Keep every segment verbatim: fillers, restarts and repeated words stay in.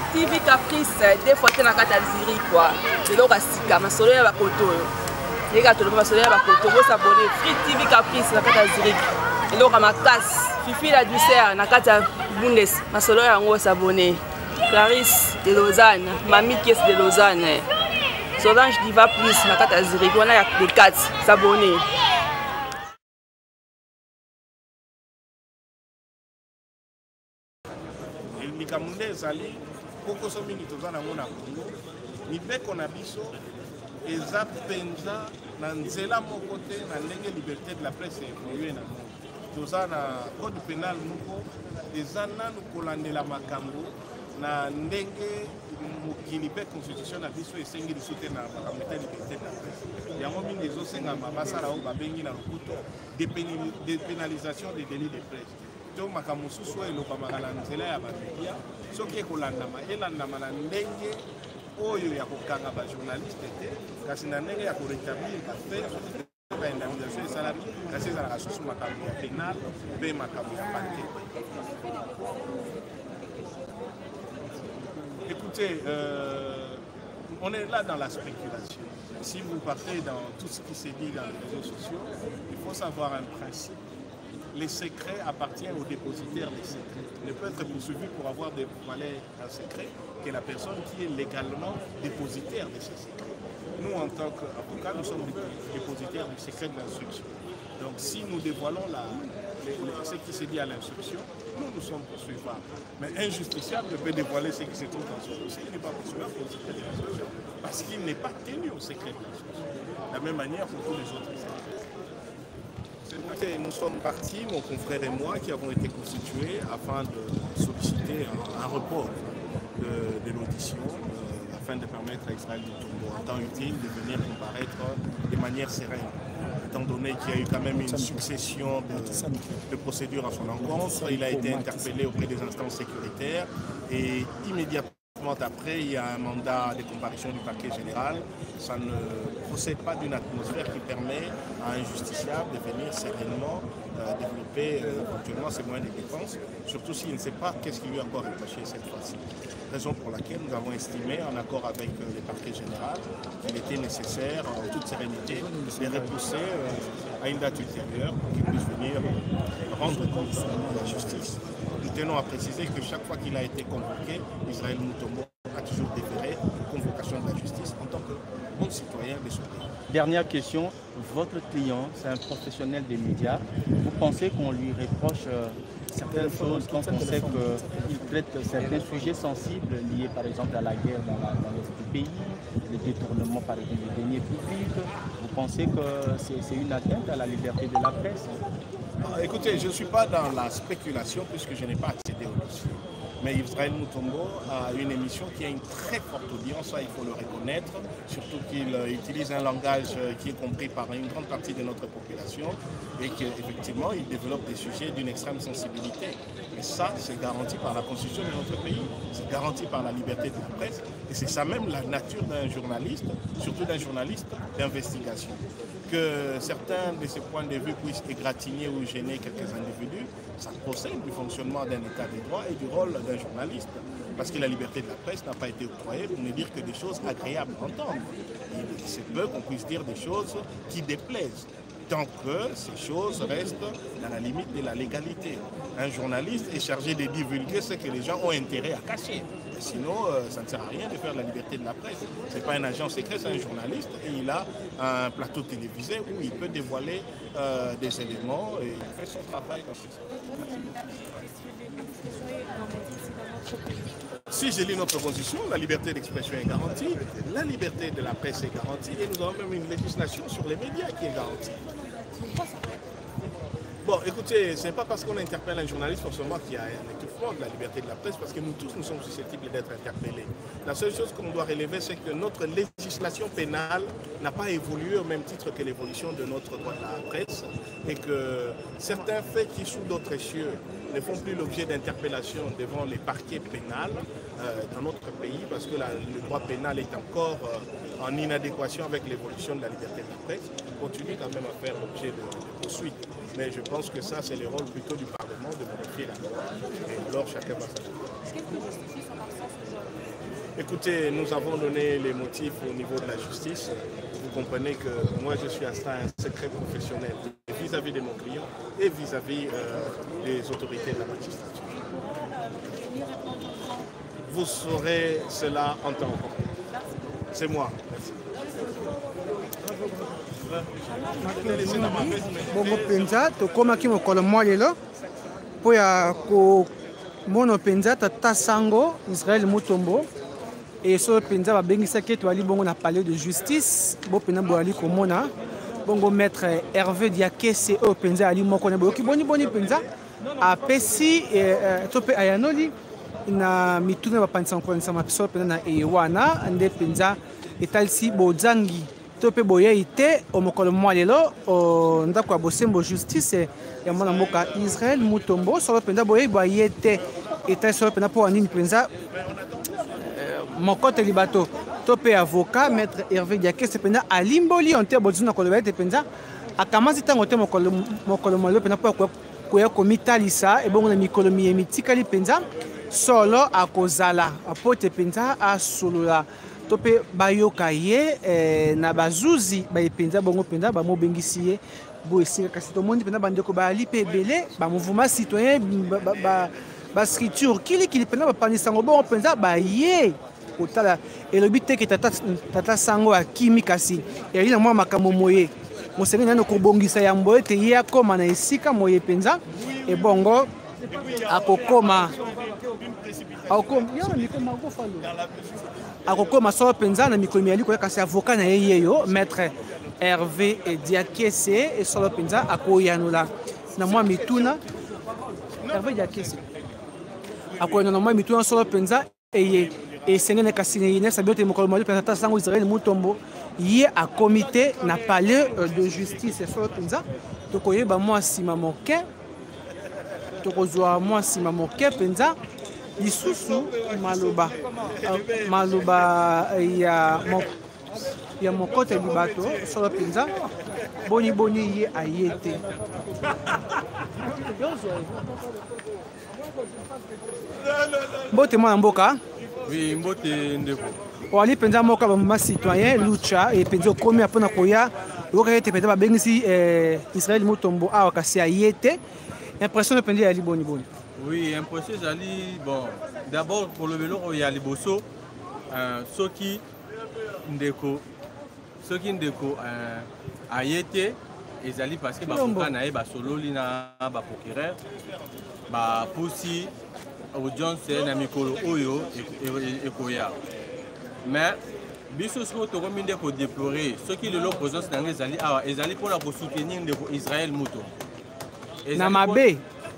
T V Caprice des fois te na kata Zurich quoi. C'est donc à sika masolo ya bakoto. Les gars, tout le monde masolo ya bakoto vous s'abonner Free T V Caprice na kata Zurich. Et donc à ma casse Fifi la douceur na kata Bundes masolo ya ngo s'abonner. Clarisse de Lausanne, Mamie Kies de Lausanne. Solange Diva Plus na kata Zurich on a des quatre s'abonner. Likamunda ezali koko so mingi toza nango na Congo mibeko na biso eza penza na nzela moko te na ndenge liberté de la presse evolue na monde. Toza na code pénal moko eza nanu kolandela makambo na ndenge mokili mpe constitution na biso esengi liso te na makambo te liberté de la presse. Yango mingi ezosengama basala oyo babengi na lokuto dépénalisation des délits de presse. Makambo mosusu elobamaka na nzela ya bamedia soki ekolandama elandama na ndenge oyo ya kokanga bajournaliste te kasi na ndenge ya korétablir bafaire baindemnisation esalami kasi ezalaka susu makambo ya pénal mpe makambo ya parquet. Écoutez, euh, on est là dans la spéculation. Si vous partez dans tout ce qui s'est dit dans les réseaux sociaux, il faut savoir un principe. Les secrets appartiennent aux dépositaires des secrets. Il ne peut être poursuivi pour avoir dévoilé un secret que la personne qui est légalement dépositaire de ces secrets. Nous, en tant qu'avocats, nous sommes dépositaires du secret de l'instruction. Donc, si nous dévoilons la, les, les, ce qui s'est dit à l'instruction, nous, nous sommes poursuivables. Mais un justiciable peut dévoiler ce qui se trouve dans son dossier. Il n'est pas poursuivable pour le secret de l'instruction parce qu'il n'est pas tenu au secret de l'instruction. De la même manière pour tous les autres secrets. Nous sommes partis, mon confrère et moi, qui avons été constitués afin de solliciter un, un report de, de l'audition, euh, afin de permettre à Israël Mutombo, en temps utile, de venir comparaître de manière sereine. Étant donné qu'il y a eu quand même une succession de, de procédures à son encontre, il a été interpellé auprès des instances sécuritaires et immédiatement après, il y a un mandat de comparution du parquet général. Ça ne procède pas d'une atmosphère qui permet à un justiciable de venir sereinement euh, développer euh, éventuellement ses moyens de défense, surtout s'il ne sait pas qu'est-ce qui lui est encore reproché cette fois-ci. Raison pour laquelle nous avons estimé, en accord avec euh, le parquet général, qu'il était nécessaire, en toute sérénité, de repousser euh, à une date ultérieure pour qu'il puisse venir euh, rendre compte à la justice. Nous tenons à préciser que chaque fois qu'il a été convoqué, Israël Mutombo a toujours déféré convocation de la justice en tant que bon citoyen de son pays. Dernière question, votre client, c'est un professionnel des médias. Vous pensez qu'on lui reproche euh, certaines choses quand on sait qu'il traite certains sujets sensibles liés par exemple à la guerre dans, la, dans l'est du pays, le détournement par exemple des deniers publics? Vous pensez que c'est une atteinte à la liberté de la presse? Écoutez, je ne suis pas dans la spéculation puisque je n'ai pas accédé au dossier. Mais Israël Mutombo a une émission qui a une très forte audience, ça il faut le reconnaître, surtout qu'il utilise un langage qui est compris par une grande partie de notre population et qu'effectivement il développe des sujets d'une extrême sensibilité. Et ça, c'est garanti par la constitution de notre pays, c'est garanti par la liberté de la presse et c'est ça même la nature d'un journaliste, surtout d'un journaliste d'investigation. Que certains de ces points de vue puissent égratigner ou gêner quelques individus, ça procède du fonctionnement d'un état de droit et du rôle d'un journaliste. Parce que la liberté de la presse n'a pas été octroyée pour ne dire que des choses agréables à entendre. Il se peut qu'on puisse dire des choses qui déplaisent, tant que ces choses restent dans la limite de la légalité. Un journaliste est chargé de divulguer ce que les gens ont intérêt à cacher. Sinon, euh, ça ne sert à rien de faire la liberté de la presse. Ce n'est pas un agent secret, c'est un journaliste et il a un plateau télévisé où il peut dévoiler euh, des éléments et il fait son travail. Si je lis notre constitution, la liberté d'expression est garantie, la liberté de la presse est garantie et nous avons même une législation sur les médias qui est garantie. Bon, écoutez, ce n'est pas parce qu'on interpelle un journaliste forcément qu'il y a un étouffement de la liberté de la presse, parce que nous tous, nous sommes susceptibles d'être interpellés. La seule chose qu'on doit relever, c'est que notre législation pénale n'a pas évolué au même titre que l'évolution de notre droit de la presse, et que certains faits qui, sous d'autres cieux, ne font plus l'objet d'interpellation devant les parquets pénals euh, dans notre pays, parce que la, le droit pénal est encore euh, en inadéquation avec l'évolution de la liberté de la presse, continue quand même à faire l'objet de, de poursuites. Mais je pense que ça, c'est le rôle plutôt du Parlement de modifier la loi. Et alors, chacun va s'ajuster. Écoutez, nous avons donné les motifs au niveau de la justice. Vous comprenez que moi, je suis astreint à un secret professionnel vis-à-vis de mon client et vis-à-vis euh, des autorités de la magistrature. Vous saurez cela en temps. C'est moi. Merci. Bongo penza tokomaki mokolo mwa lelo po ya komona penza tata sango Israël Mutombo et so penza babengisaki toali bongo na palais de justice bo pena boali komona bongo maître Hervé Diakese o penza ali moko na boki boni boni penza apesi to pe ayanoli na mituna bapanisa nkonisa mapiso pena na ewana nde penza etalisi bozangi to pe boye ite o mokolo mwa lelo o ndako ya bosembo justice ya mwana mboka Israël Mutombo solo penza boye boye te etalisi solo pena po anini penza mokote libato to pe avocat maître Hervé Diakese penza alimboli onte bozuna koloba te penza akamasi tango te mokolo mokolo mwa lelo pena po koya komitalisa ebongo na mikolo miyetikali penza solo akozala apote penza asolola to pe bayoka ye eh, na bazuzi bayepenza bongo penza bamobengisi ye bo esika kasi tomoni penza bandeko baali pe ebele bamouvement citoyen bascriture kilikili penza bapanisango bongo penza baye kotala elobi teke tata, tata sango akimi kasi eyali na mwa makambo moye mosengeli nano kobongisa yango ete ye akoma na esika moye penza ebongo akokoma akokoma solo penza na mikolo miyali koya kasi avocat na ye yeyo maître Hervé Diakese e solo penza akoyanula na mwa mituna Hervé Diakese akoyanula na mwa mituna solo penza eye esengene kasi ne sabi te mokolo miyali penza tata sango Israël Mutombo ye a comité na palais de justice solo penza tokoyeba mwa nsima moke tokozwa mwa nsima moke penza lisusu maloba maloba ya ya mokote libato solo penza boni boni ye ayete mbote mwana mboka oui mbote ndeko wali penza moka ba citoyen lucha et penza komi apona koya yoka ete penza babengisi Israël Mutombo awa kasi ayete impression de penza ya li boni boni. Oui, impression zali bon. D'abord pour le vélo il y a les bosso euh soki ndeko soki ndeko euh ayete ezali parce que ba foka na e ba sololi na ba procureur ba posi audience na mikolo oyo ekoya. Mais biso siko to komi ndeko déplorer soki le l'opposition na ezali awa ezali pour la soutenir ndeko Israël Mutombo. Na mabe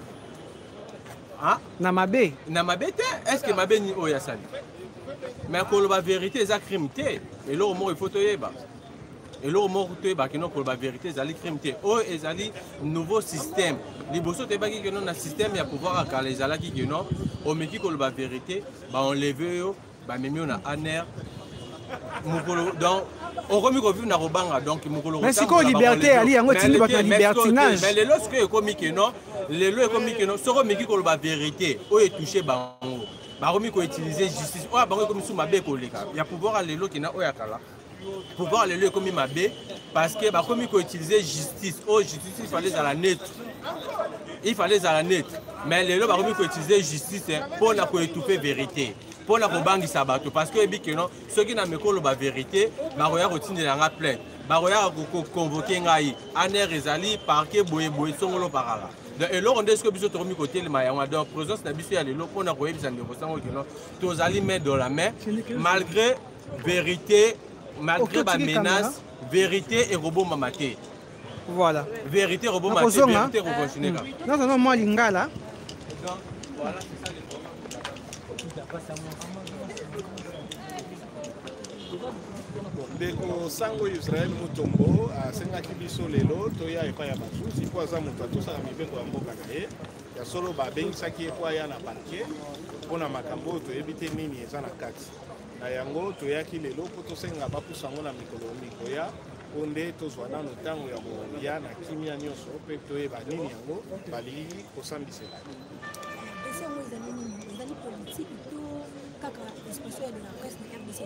ah na mabe na mabe te est-ce que mabe ni oya sali mais ko la vérité za crime te et lo mo il faut toyeba et lo mo toyeba que non ko la vérité za li crime te o ezali nouveau système liboso te baki que non na système ya pouvoir akala ezala ki que non o meki ko la vérité ba enlever yo ba memi na aner mukolo donc on remet ko vivre na robanga donc mukolo mais si ko liberté ali yango tindi ba libertinage mais le lorsque ekomi que non le lo ekomi que non soko meki ko la vérité o e toucher bango ba remet ko utiliser justice o ba ko misu mabe ko leka ya pouvoir le lo kina o ya kala pouvoir le lo ekomi mabe parce que ba komi ko utiliser justice o justice il fallait à la net il fallait à la net mais le lo ba remet ko utiliser justice pour la ko étouffer vérité pour la kobangi sabato parce que bi que non ceux qui na mekolo ba vérité ba roya rotine la plainte ba roya ko convoquer ngai aner ezali parquet boye boye songolo parala donc et là on dit que biso to mi côté le mayama donc présence na biso ya lelo pona ko yebisa ndeko sango que non to zali main dans la main malgré vérité malgré ba menace vérité et robot mamaté voilà vérité robot mamaté vérité reconnaître non non moi lingala voilà c'est ça ndeko sango Israël Mutombo asengaki biso lelo toya epai ya bazuzi po aza moto atosaka mibeko ya mboka na ye ya solo babengisaki ye po aya na parquet mpona makambo oyo toyebi te nini eza na kati na yango toyaki lelo po tosenga bapusa yango na mikolo mikoya po nde tozwa nano ntango ya koya na kimia nyonso mpe toyeba nini yango balingi kosambisela disposition de la presse de R D C.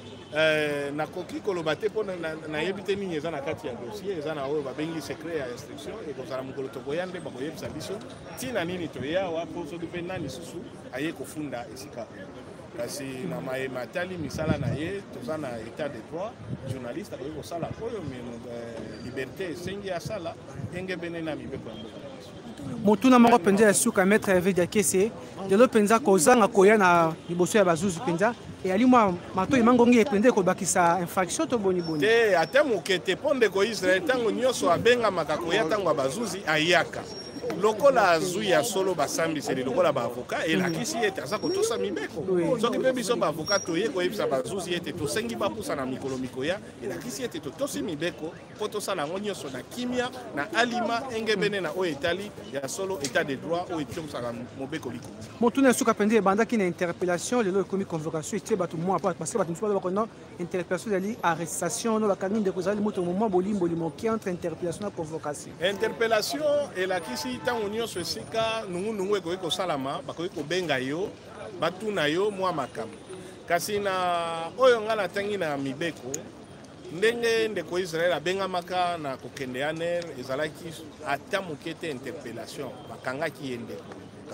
Euh, nakoki koloba te mpo nayebi te nini eza na kati ya dossier eza na oyo babengi secret ya instruction ekozala mokolo tokoya nde bakoyebisa biso ntina nini toya awa mpo soki mpe nani susu aye kofunda esika kasi na mayema atali misala na ye toza na état de droit journaliste akoki kosala oyo me liberté esengi asala enge bene na mibeko ya mboka motuna moko mpenza ya suka maître Hervé Diakese lelo mpenza kozanga koya na liboso ya bazuzu mpenza eyali mwa matoi mangongi epende kobakisa infraction to boni boni te ate moke te mpo ndeko Israel ntango nyonso abengamaka koya ntango ya bazuzi ayaka lokola azwi ya solo basambiseli lokola baavoka elakisi ete aza kotosa mibeko soki mpe biso baavoka toye koyebisa bazuzi ete tosengi bapusa na mikolo mikoya elakisi ete totosi mibeko mpo tosala yango nyonso na kimia na alima engebene na oyo etali ya solo état de droit oyo etiosaka mobeko liko motuna esuka mpenza ebandaki na interpellation lelo ekomi convocation etie bato mwa parce que bato mosusu baza bakona interpellation ezali arrestation no bakangi ndeko ezali moto momwa bolimboli moke entre interpellation na convocation interpellation elakisi ntango nyonso esika nungunungu ekoki kosalama bakoki kobenga yo batuna yo mwa makambo kasi na oyo nga natangi na mibeko ndenge ndeko Israel abengamaka na kokende ya ner ezalaki ata moke te interpellation bakangaki ye ndeko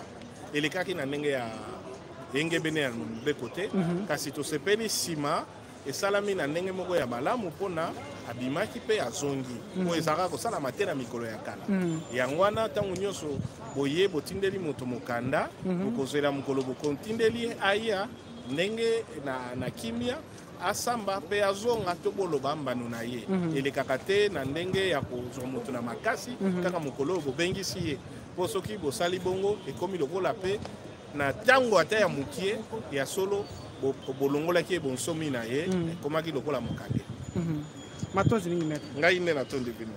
elekaki na ndenge ya yengebene ya mibeko te kasi tosepeli nsima esalami na ndenge moko ya malamu mpona abimaki mpe azongi po ezalaka kosalama te na mikolo ya kala yango wana ntango nyonso boye botindeli moto mokanda bokozwela mokolo bokotindeli aya ndenge na, na kimia asamba mpe azonga to boloba mbano na ye elekaka te na ndenge ya kozwa moto na makasi kaka mokolo oyo bobengisi ye mpo soki bosali bongo ekomi lokola mpe na ntango ata ya mokie ya solo bolongolaki ye bonsomi na ye ekomaki lokola mokande matozi mingi maître ngai nde natondi bino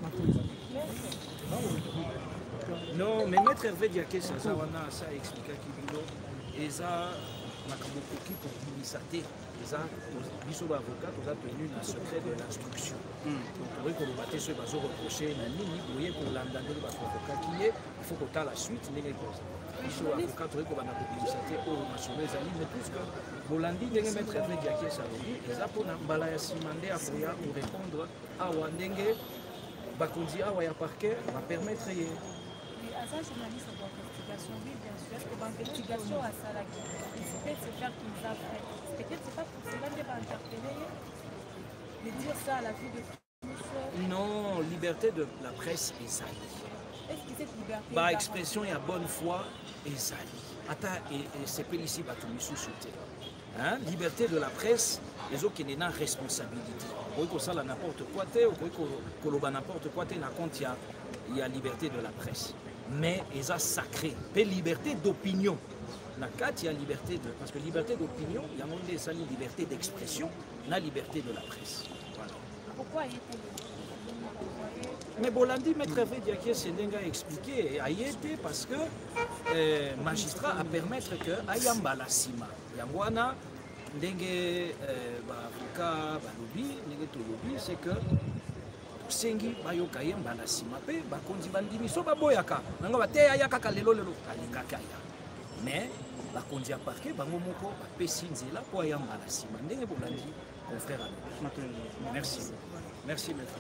non mais maître Hervé Diakese aza wana asa explikaki bino eza makambo koki kobimisa te eza biso baavocat toza tenu na secret de l'instruction donc tokoki koloba te soki bazoreproche na nini boye kolanda ndenge bakonvokaki ye il faut kotala suite ndenge koza biso avocat tokoki kobanda kobimisa te oyo masolo ezali mais puisque bolandi ndenge maître Hervé Diakese alobi eza mpona mbala ya nsima nde akoya korépondre awa ndenge bakonzi awa ya parquet bapermettre ye aza journaliste d'investigation, oui bien sûr, est-ce que l'investigation à Salaki, il se peut se faire qu'il a fait. Peut-être c'est pas pour cela qu'il va interpeller, de dire ça à la vue de tous. Non, liberté de la presse est sali. Est-ce que cette liberté bah, expression et à bonne foi est sali. Attends, et c'est pas ici, bah, tout hein? Liberté de la presse, les autres qui n'ont pas responsabilité. Vous pouvez ça n'importe quoi, vous pouvez que n'importe quoi, il y a liberté de la presse. Mais ils ont sacré. Mais liberté d'opinion. Il y a liberté de. Parce que liberté d'opinion, il y a monde ça liberté d'expression, la liberté de la presse. Voilà. Pourquoi était mais Bolandi, maître Hervé Diakese a expliqué, a été parce que le euh, magistrat a permettre que Ayamba la Sima, Yangwana, Ndenge, Avocat, Balobi, Ndenge Tolobi, c'est que Sengi, Bayoka, Yamba la Sima, Bakondi Bandimi, Soba Boyaka, Nanga, Te Ayaka, Lelo, Lelo, Alikakaya. Mais, Bakondi a parqué, Bangomoko, Pessinzela, pour Ayamba la Sima, Ndenge Bolandi, confrère à nous. Merci. Merci, maître.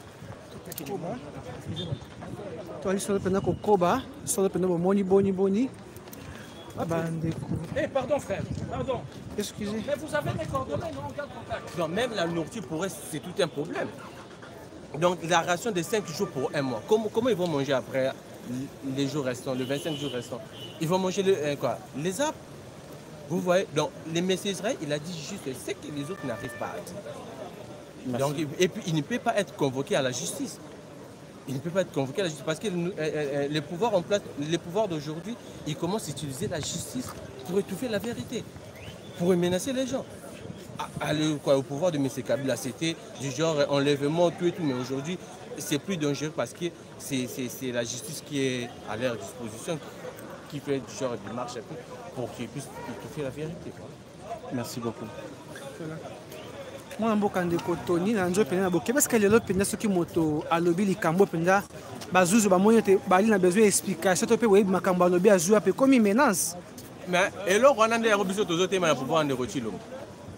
toali solo pena kokoba solo pena bomoni boni boni bandeko. Eh pardon frère, pardon. Excusez. Mais vous avez mes coordonnées, non, en cas de contact. Non, même la nourriture pour eux, c'est tout un problème. Donc la ration de cinq jours pour un mois, comment, comment ils vont manger après les jours restants, les vingt-cinq jours restants? Ils vont manger le, euh, quoi, les arbres. Vous voyez, donc le Messie Israël, il a dit juste ce que les autres n'arrivent pas à dire. Donc, et puis il ne peut pas être convoqué à la justice. Il ne peut pas être convoqué à la justice parce que euh, euh, les pouvoirs en place, les pouvoirs d'aujourd'hui, ils commencent à utiliser la justice pour étouffer la vérité, pour menacer les gens. Aller quoi, au pouvoir de M. Kabila, c'était du genre enlèvement, tout et tout, mais aujourd'hui, c'est plus dangereux parce que c'est la justice qui est à leur disposition, qui fait du genre de marche pour qu'ils puissent étouffer la vérité. Quoi. Merci beaucoup. Voilà. Moi mboka ndeko Tony na nzo pena boke parce que lelo pena soki moto alobi likambo pena bazuzu ba moyo te bali na besoin explication to pe boyebi makambo alobi azua pe comme menace mais et là on a des robiso tozo te ma pouvoir de rotilo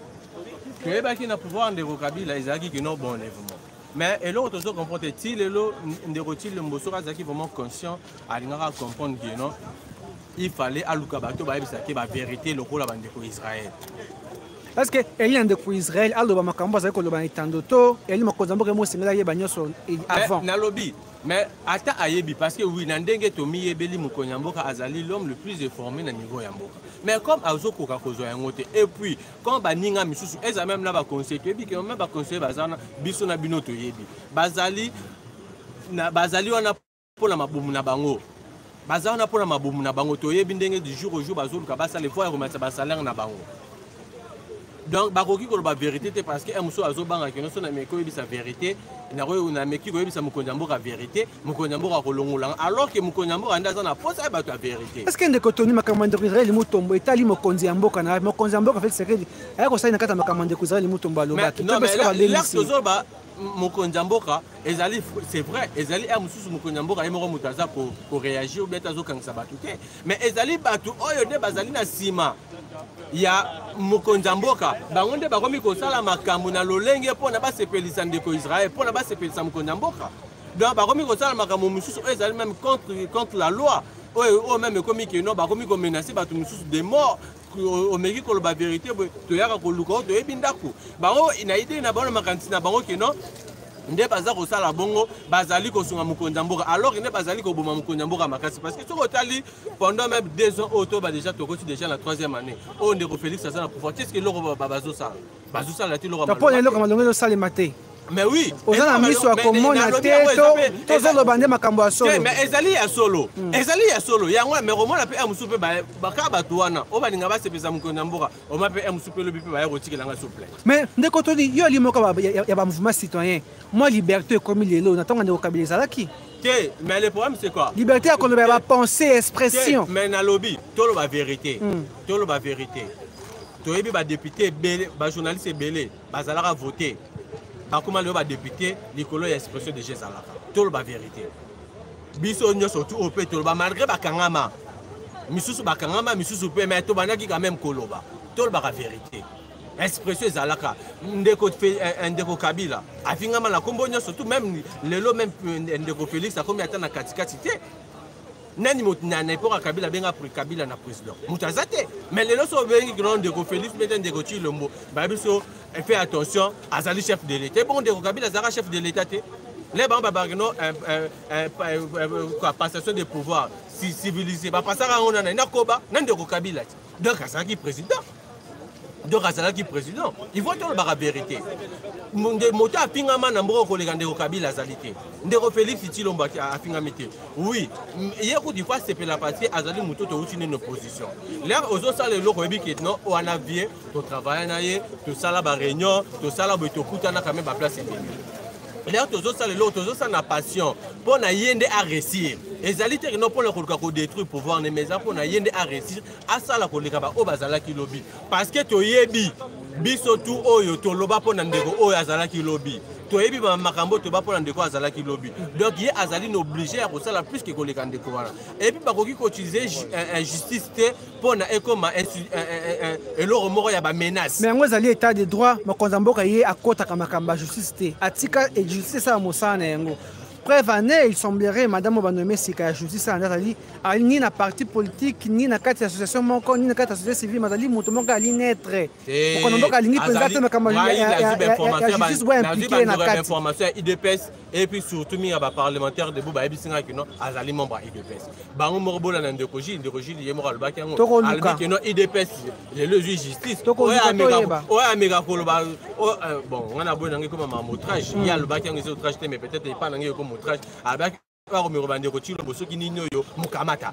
que qui n'a pouvoir de Kabila ils qui non bon enlèvement mais et l'autre chose comprendre il est là de retirer le mot sur qui vraiment conscient à comprendre que non il fallait à Lukabato ba bisa que la vérité le rôle bande pour Israël parce que il y a de pour Israël aloba makambo za ko loba itandoto eli makozambo ke mo singela ye banyoso avant na lobby mais ata ayebi parce que oui na ndenge to mi yebeli mukonyamboka azali l'homme le plus informé na niveau ya mboka mais comme azoko ka kozo ya ngote et puis quand baninga misusu eza même na ba conseiller bi que même ba conseiller bazana biso na binoto yebi bazali na bazali wana pona mabumu na bango bazana pona mabumu na bango to yebi ndenge du jour au jour bazoluka basa les fois remettre ba salaire na bango. Donc, bakoki ko ba vérité parce que muso azobanga que non na meko yebi sa vérité na ko na meki ko yebi sa mukonyambo ka vérité mukonyambo ka kolongola alors que mukonyambo anda za na posa ba ta vérité est-ce que ndeko toni makamande ko Israël mutombo etali mokonzi yamboka na mokonzi yamboka fait secret ay ko sai na kata makamande ko Israël mutombo aloba non mais là tozoba mokonzi yamboka ezali c'est vrai ezali a mususu mokonzi yamboka yemoko mutaza ko ko réagir ou bien tazo kangisa batu te mais ezali batu oyo de bazali na sima ya Mukonyamboka bangonde bakomi kosala makambo na lolenge pona basepelisa ndeko Israël pona basepelisa Mukonyamboka donc bakomi kosala makambo mususu ezali même contre contre la loi oyo même komi que non bakomi ko menacer batu mususu de mort au meki ko la vérité to yaka ko luka to ebindako bango ina idée na bango makanisi na bango que non nde baza kosala bongo bazali kosunga Mukonyamboka alors ne bazali ko boma Mukonyamboka makasi parce que ce otali pendant même deux ans auto ba déjà to koti déjà la troisième année on ndeko Félix ça na pouvoir qu'est-ce que loko bazo sala bazo sala ti loko malonga loko malonga sala maté mais oui ozana miso akomona teto tozolo bande makambo ya solo mais ezali ya solo ezali ya solo yango mais romona pe amusu pe ba ka batu wana o baninga ba sepesa Mukonyamboka o ma pe amusu pe lobi pe ba yako tikela nga souple mais ndeko todi yo limoka ya ba mouvement citoyen moi liberté comme lelo natonga ndeko Kabila ezalaki te mais le problème c'est quoi liberté à koloba ba pensée expression mais na lobby tolo ba vérité tolo ba vérité to yebi ba député belé ba journaliste belé bazalaka voter bakoma le ba député likolo ya expression de Jézalaka tolo ba vérité biso nyo surtout au pétrole ba malgré ba kangama misusu ba kangama misusu pe mais to banaki quand même koloba tolo ba vérité expression Zalaka ndeko ndeko Kabila afingama la kombo nyo surtout même lelo même ndeko Félix akomi atana katikati te nani motna na pour Kabila benga pour Kabila na président mutazate mais lelo so bengi grand ndeko Félix peut-être ndeko Chilombo ba biso fait attention azali chef de l'état bon ndeko Kabila zara chef de l'état te les bamba bagno passation de pouvoir civilisé ba pasaka on na nakoba ndeko Kabila donc azaki président donc azalaki président il faut dire la vérité nde moto afingama na mboko koleka ndeko Kabila azali te ndeko Félix Tshilombo afingami te oui hier ko di fois c'est la partie azali moto to uti une opposition là ozo sala loko yebi ke non on a bien to travailler na ye to sala ba réunion to sala bo to kutana quand même ba place et là tozo sala loko tozo sala na passion pour na yende à réussir ezali te non pour le koluka ko détruire pouvoir ne mais pour na yende à réussir à sala koleka ba o bazala ki lobby parce que to yebi biso tu oyo to loba pona ndeko oyo azalaki lobby to yebi ba makambo to ba pona ndeko azalaki lobby donc ye azali obligé à kosala plus que koleka ndeko wana et puis bakoki ko utiliser injustice te pona ekoma eloro moko ya ba menace mais ngo ezali état de droit mokonzi mboka ye akota ka makambo justice te atika et justice a mosana yango preuve année, il semblerait, Madame Obanomé, c'est que la justice a dit ni na parti politique, ni na carte association, ni na carte société civile, Madame Moutomonga a l'inaître. On a donc aligné présentement mais comme la justice doit impliquer na carte. Information I D P S et puis surtout il y a des parlementaires de Bouba Ebisinga qui non azali membre I D P S. Bango Morbola na ndekoji, ndekoji lié moral ba kiango. Albi que non I D P S, le juge justice. Ouais amiga, ouais amiga koloba. Bon, on a beau nangi comme un outrage, il y a le ba kiango c'est outrage mais peut-être pas nangi comme outrage avec un numéro de Chilo Bosso qui n'y yo mukamata.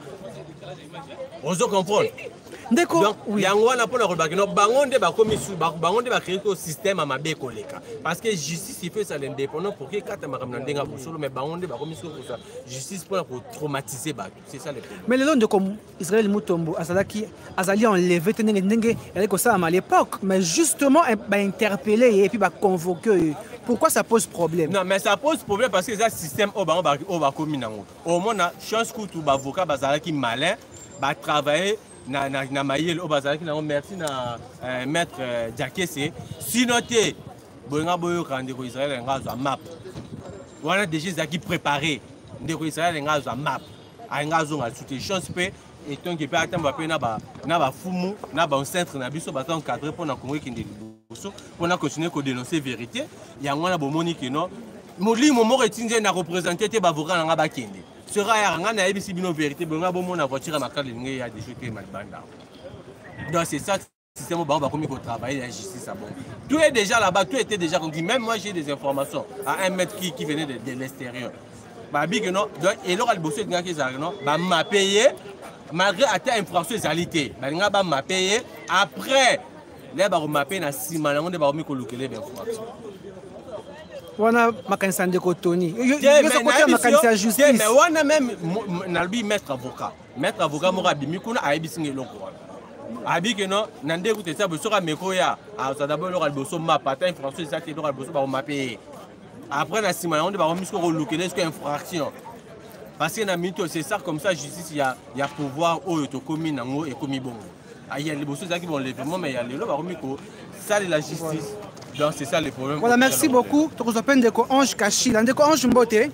On se comprend. Donc, il y a un point de remarque. Non, bangonde ba commission, bangonde ba créer un système à ma bécoleka. Parce que justice il fait ça l'indépendant pour que quatre makamna ndenga bosolo mais bangonde ba commission pour ça. Justice pour traumatiser ba. C'est ça le problème. Mais le long de comme Israël Mutombo azalaki azali enlevé tenenge ndenge elle ko ça à l'époque mais justement ba interpeller et puis ba convoquer. Pourquoi ça pose problème? Non, mais ça pose problème parce que c'est un système au bas au bas commun. Au moins, chance que tout avocat bazala qui malin, va travailler na na na mayel o bazalaki na merci na maître Diakese sinon te boyenga boyo kande ko Israël nga zo map wana déjà zaki préparé ndeko Israël nga zo map a nga zo nga toute chance pe et donc il peut attendre pe na ba na ba fumu na ba centre na biso ba encadrer pour na Congo kinde liboso pour na continuer ko dénoncer vérité ya ngwana bo moni que non molimo mo retinze na représenter te ba voka nga ba kende sera ya nga na yebisi bino vérité bonga bo mona voiture makale nge ya déjà que malbanda donc c'est ça système au bas comme il faut travailler la justice à bon tout est déjà là-bas tout était déjà dit même moi j'ai des informations à un mètre qui qui venait de, de l'extérieur bah big non donc et là le bossé nga qui ça non bah m'a payé malgré atteint infraction égalité bah nga ba m'a payé après là ba m'a payé na six mois on ba mi kolokele ben infraction wana makanisa ndeko Tony yo so côté makanisa justice mais wana même nalbi maître avocat maître avocat mo rabimi kuna ayebisi ngeloko abi que non nande écoute ça bosoka mekoya a ça d'abord le boso ma pata infraction ça qui le boso ba mapé après na sima on ba remis ko lokele ce infraction parce que na mito c'est ça comme ça justice il y a il y a pouvoir au to commis nango et commis bon il y a les boso ça qui vont lèvement mais il y a le ba remis ko ça de la justice donc c'est ça le problème. Voilà, merci beaucoup. Tu as appelé Ndeko Ange Kachila. Ndeko Ange Mbote.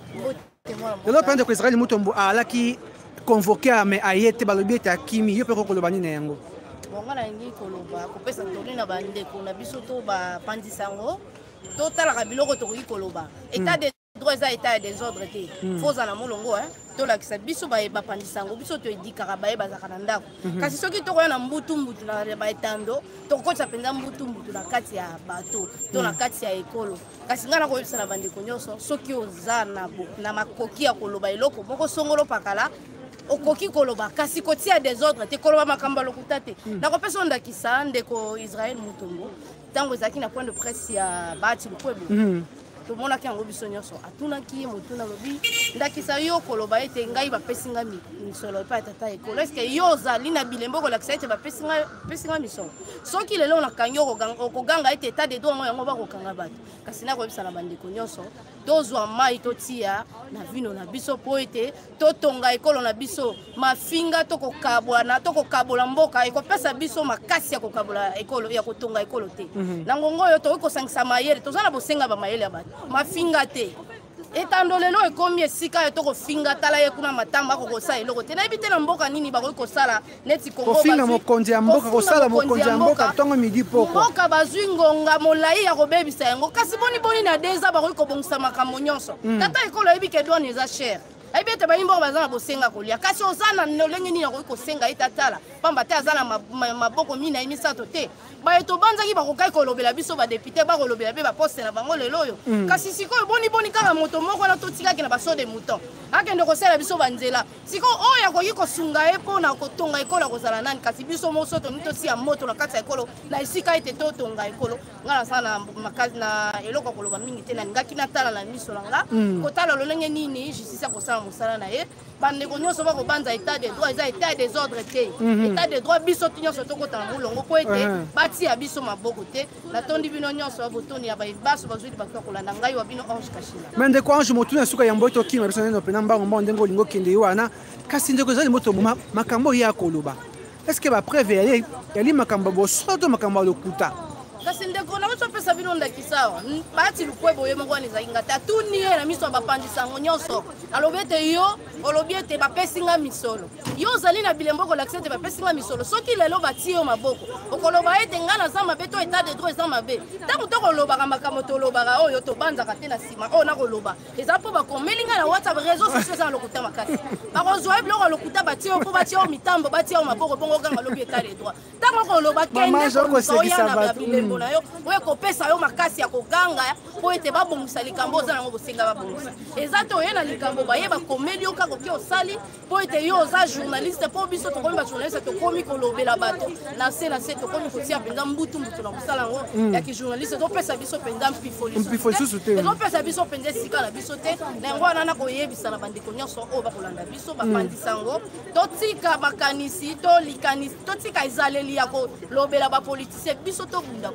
Le lopin de Israël Mutombo a la qui convoqué à mais ayete balobi ta kimi yo peko kolobani na yango. Bon ngana ngi koloba ko pesa toli na bande ko na biso to ba pandisango to tala ka biloko to ko koloba. État de droit ça état des ordres té. Faut za na molongo hein. To la kisa biso ba ba pandisango biso to edikaka ba ba za kana ndako. Kasi soki to ko na mbutu mbutu na ba etando to ko tsa penza mbutu mbutu na kati ya bato to na kati ya ekolo. Kasi ngana ko yebisa na bande ko nyoso soki oza na na makoki ya koloba eloko moko songolo pakala okoki koloba kasi kotia des ordres te koloba makamba lokuta te na ko pesa ndakisa ndeko Israël Mutombo tango ezaki na point de presse ya bati lukwebo to mona ki yango biso nyonso atuna ki motuna lobi ndakisa yo koloba ete ngai ba pesinga mi misolo pa tata ekolo est-ce que yo zali na bilembo ko lakisa ete ba pesinga pesinga misolo soki lelo na kanyo ko ganga ete état de droit mo yango ba ko kanga bato kasi na ko bisa na bande ko nyonso tozwa mai totia na vino na biso po ete totonga ekolo na biso mafinga to ko kabwa na to ko kabola mboka e ko pesa biso makasi ya ko kabola ekolo ya ko tonga ekolo te na ngongo yo to ko sangisa mayele tozana bosenga ba mayele ya bato mafinga te etando lelo ekomi esika yo to ko finga tala ye kuna matamba ko ko sa eloko te na ebite na mboka nini ba ko sala neti Kongo ba finga mokonzi ya mboka ko sala mokonzi ya mboka tongo midi poko mboka bazwi ngonga molai ya ko bebisa yango kasi boni boni na deza ba ko bongisa makambo nyonso tata ekolo ebike douane eza cher aibe te ba imbo bazana bosenga kolia kasi ozana nolenge nini ko senga itatala pamba te azana maboko mina imisato te ba eto banzaki ba kokai kolobela biso ba député ba kolobela be ba poste na bango lelo yo kasi siko boni boni kaka moto moko na totika ki na baso de mouton akende ko sela biso banzela siko oya ko yiko sunga e po na ko tonga ekolo ko zala nani kasi biso moso to mito si ya moto na kati ya ekolo na isika ete to tonga ekolo ngala sana makazi na eloko koloba mingi te na ngaki na tala na miso langa ko tala lolenge nini justice ko sala musala na ye bande ko nyonso ba ko banza état de droit eza état des ordres te état de droit biso nyonso to ko tala mulongo ko ete ti abiso maboko te na tondi bino nyonso abotoni ya baso bazuli bakwa kolanda ngai wa bino Ange Kachila mende ko Ange motuna suka ya mboto kima biso neno pena mbango mbo ndengo lingo kende wana kasi ndeko zali moto makambo ya koloba est-ce que ba preuve yali yali makambo bo soto makambo lokuta kasi ndeko na biso pesa bino ndakisawa bati lukwebo ye moko ni zainga ta tuni na miso bapandisa nyonso alobete yo olobiete bapesinga misolo yo zali na bilembo ko l'accepte bapesinga misolo soki lelo bati yo maboko okoloba ete ngana za mabe to état de droit za mabe tango to koloba makambo to loba oyo to banza ka na sima o na koloba eza po ba komelinga na WhatsApp réseaux sociaux za lokuta makasi ba kozwa bloko lokuta bati yo po bati yo mitambo bati yo maboko bongo ganga lobi état de droit tango koloba kende ko ya na bilembo na yo oyo ko pesa yo makasi ya koganga po ete ba bongisa likambo za nango bosenga ba bongisa eza to ye na likambo ba ye ba komeli yo kako ki osali po ete yo za journaliste po biso to komi ba journaliste to komi kolobela bato na se na se to komi kotia penza mbutu mbutu na kusala ngo ya ki journaliste to pesa biso penza mpifoli mpifoli te to pesa biso penza sika na biso te na ngo na na ko yebisa na bandeko nyonso o ba kolanda biso ba pandisa ngo to tika makanisi to likanisi to tika izaleli ya ko lobela ba politicien biso to bunda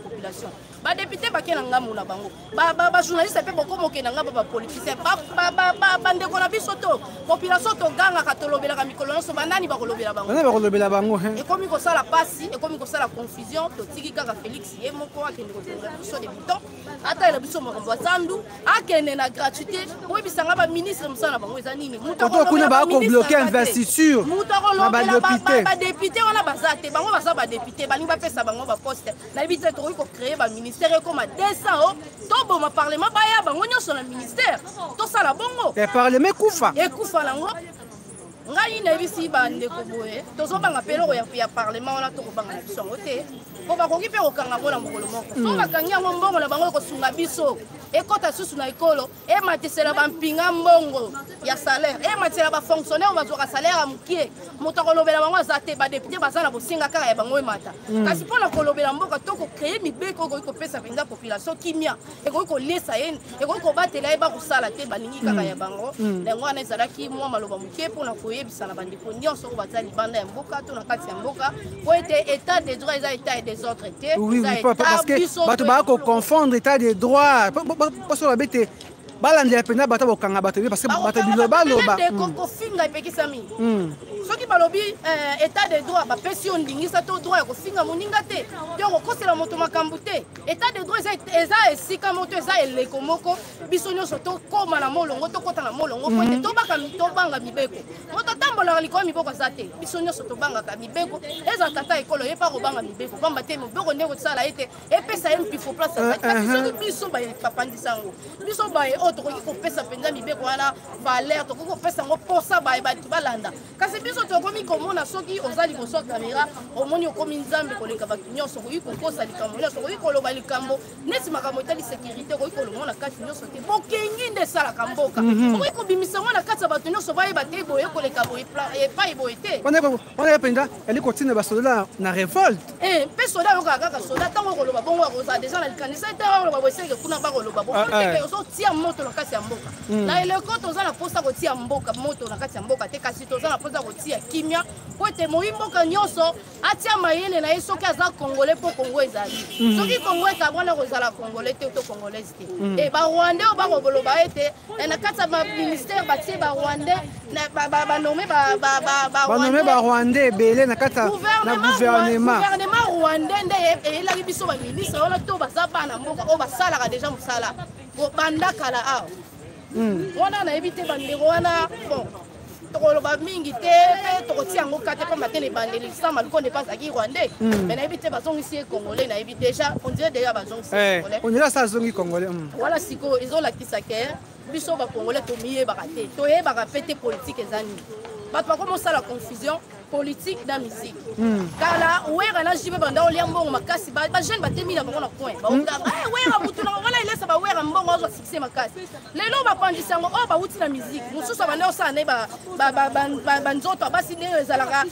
population badepute bakena ngambo na bango bajournaliste mpe bokomoke na ngambo bapoliticien bandeko na biso to population togangaka tolobelaka mikolo nyonso banani bakolobela bango ekomi kosala pasi ekomi kosala confusion totiki kaka félix ye moko akende kozonga biso de buton atayela biso makambo ya zandu akende na gratuité oyebisanga baministre mosala na bango eza nini kuna bakobloke investiture na badepute badepute wana baza te bango baza badepute balingi bapesa bango baposte nayebi te tokoki kocreye baministère ekoma deux cents o toboma parlement baya bango nyonso na ministère tosala bongo parlement ekufa ekufa nango ngai nayebisi bandeko boye tozobanga mpe eloko ya parlement wana tokobanga na biso yango te po bakoki mpe kokanga ngo na mokolo moko so bakangi yango mbongo na bango ekosunga biso ekota susu na ekolo ematisela bampinga mbongo ya salaire ematisela bafonctionnaire bazwaka salaire ya mokie moto akolobela bango aza te badepute baza na bosinga kaka ya bango emata kasi mpona kolobela mboka to kokreye mibeko ekoki kopesa mpenza population kimia ekoki kolesa ye ekoki kobatela ye bakosala te balingi kaka ya bango yango wana ezalaki mwa maloba mokie mpona koyebisa na bandeko nyonso oyo baza libanda ya mboka to na kati ya mboka po ete état des droits eza état des autres te oui parce que bato bakoconfondre état des droits poso babe te balandela mpenza bato bokanga bato parce que bato biloba loba kofinga epekisami soki balobi état de droit bapesi yo ndingisa to droit ya kofinga moninga te to kokosela moto makambo te état de droit eza esika moto eza eleko moko biso nyonso tokóma na molongo tokɔta na molongo po ete tobanga mibeko moto atambolaka likolo miboko aza te biso nyonso tobangaka mibeko eza tata ekolo ye mpa kobanga mibeko pamba te mibeko ndenge kosala ete epesa ye mpifo place kasi soki biso bapandisa yango biso baye oyo tokoki kopesa mpenza mibeko wana valeur tokoki kopesa yango mposa baye bato balanda kasi biso tokomi komona soki oza liboso ya kamera omoni okomi nzambe koleka bato nyonso okoki kokosa likambo nyonso okoki koloba likambo neti makambo etali sécurité okoki kolongo na kati nyonso te bokengi nde esalaka mboka okoki kobimisa ngo na kati ya bato nyonso bayeba te boye koleka boye epai boye te wana ye mpenza eli kotina basoda na révolte mpe soda ayokaka kaka soda ntango okoloba bongo akoza deja na likanisa ete akoloba boeseke kuna bakoloba bongo ozotia moto na kati ya mboka na eleko toza na mposa kotia mboka moto na kati ya mboka te kasi toza na mposa kotia kimia po ete moi mboka nyonso atia mayele na ye soki aza congolais mpo congo ezali soki congo ekabwana kozala congolais te to congolaise te e barwandais oyo bakoboloba ete na kati ya baministère batie barwandais banome barwandais ebele na kati na gouvernement rwandais nde eyelaki biso baministre wana to baza bana mboka oyo basalaka deja mosala banda kala awa wana nayebi te bandeko wana bon tokoloba mingi te mpe tokotia yango kate mpo matene ebandeli sama likonde mpe azalaki rwandais me nayebi te bazongisi ye congolais nayebi déjà on dirait déjà bazongisi congolais on dirait ça azongi congolais wala sikoyo ezolakisa ke biso bacongolais tomiyebaka te toyebaka mpe te politique eza nini bato bakoma osala confusion politique na musique kala wera na jibe banda olia mbongo makasi bajeune batemi na bango na coin baokanga wera mutu na wana ilesa bawera mbongo azwa succès makasi lelo bapandisa yango oyo bauti na musique mosusu abanda osala ne banzoto basi nde ezalaka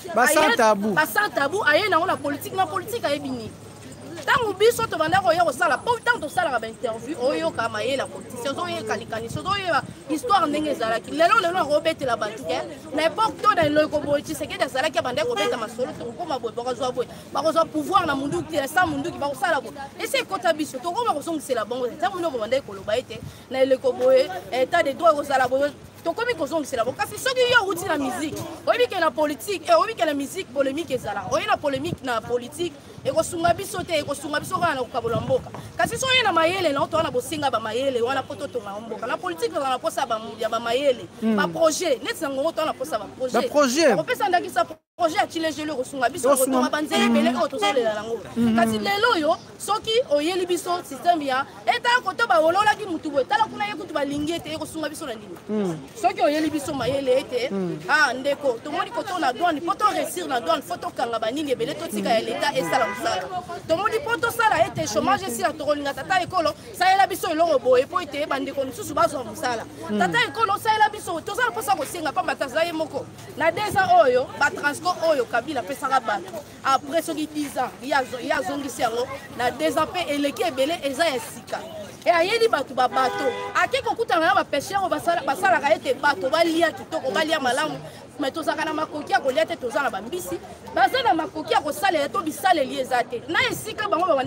basan tabu aye nango na politique na politique ayebi nini ntango biso tobanda koya kosala po ntango tosalaka bainterview oyoka mayele ya politicien ozoyeka likanisi ozoyeba histoire ndenge ezalaki lelo lelo akobetela bato ke na époque to na eloko boye tshisekedi azalaki abanda kobeta masolo tokokoma boye bakozwa boye bakozwa pouvoir na munduki te sa munduki bakosala boye esi ekota biso tokoma kosongisela bongo te ntango noko banda ekoloba ete na eloko boye état de droit ekozala boye tokomi kozongisela bo kasi soki yo outi na musique oyebi ke na politique oyebi ke na musique polémique ezalaka oyebi na polémique na politique ekosunga biso te ekosunga biso kaka na kokabola mboka kasi so oye na mayele na oto wana bosinga bamayele wana po totonga mboka na politique ozala na posa ya bamayele baprojet neti na ngongo to wana posa baprojet opesa ndakisa projet ya chilejelo kosunga biso kotonga banzela ebele oyo tozolela nango kasi lelo oyo soki oyeli biso systeme ya etala koto baololaki mutu boye tala kuna ye kutu balingi ete ekosunga biso na ndimi soki oyeli biso mayele ete ah ndeko tomoni koto na douane po toresir na douane fo tokanga banini ebele totika ya leta esala mosala tomoni po tosala ete chômage esila tokolinga tata ekolo salela biso eloko boye po ete bandeko mosusu bazwa mosala tata ekolo salela biso tozala mposa kosenga pamba taza ye moko na deux ans oyo batransco oyo kabila apesaka bato après soki dix ans ye azongisi yango na deux ans mpe eleki ebele eza ya sika e ayeli bato babato ake kokutana na bapeshe oyo basalaka ete bato balia kitoko balia malamu me tozalaka na makoki ya kolia te toza na bambisi baza na makoki ya kosalela to bisaleli eza te na esika bango babandeki kosala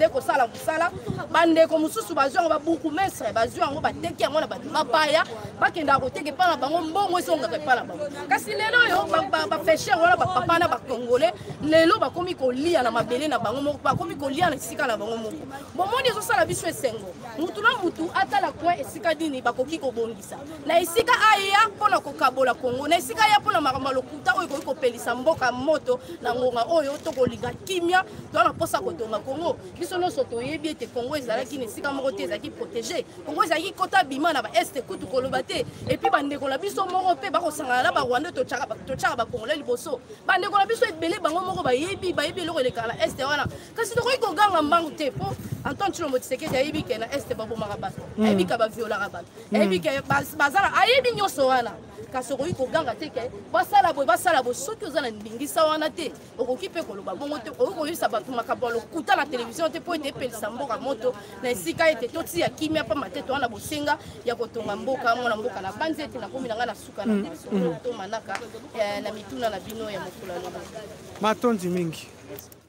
kosala mosala bandeko mosusu bazwi yango babourgmestre bazwi yango bateki yango na bato mapaya bakendaka koteka epai na bango mbongo esongaka epai na bango kasi lelo oyo bafesher wana bapapa na bakongolais lelo bakomi kolia na mabele na bango moko bakomi kolia na esika na bango moko bomoni ezosala biso esengo mutu na mutu atala kwe esika dini bakoki kobongisa na esika aya mpona kokabola kongo na esika aya mpona makambo lokuta oyo ekoki kopelisa mboka moto na ngonga oyo tokolinga kimia toana mposa kotonga kongo biso nyonso toyebi ete kongo ezalaki na esika moko te ezalaki protege kongo ezalaki kota bima na baeste kutu koloba te epui bandeko na biso moko mpe bakosangana na barwanda totyaka bakongolais liboso bandeko na biso ebele bango moko bayebi bayebi eloko elekaka na este wana kasi tokoki koganga mbangu te mpo Antoine Tshilombo Tshisekedi ayebi ke na este babomaka bato ayebi ke baviolaka bato ayebi ke bazala ayebi nyonso wana kasi okoki koganga te ke basala boye basala boye soki oza na ndingisa wana te okoki mpe koloba bongo te okoki koyebisa bato makambo lokuta na televizio te mpo ete epelisa mboka moto na esika ete totia kimia mpa mateto wana bosenga ya kotonga mboka mona mboka na banzi ete nakomi na ngai na suka na to manaka na mituna na bino ya mokolo lelo matondi mingi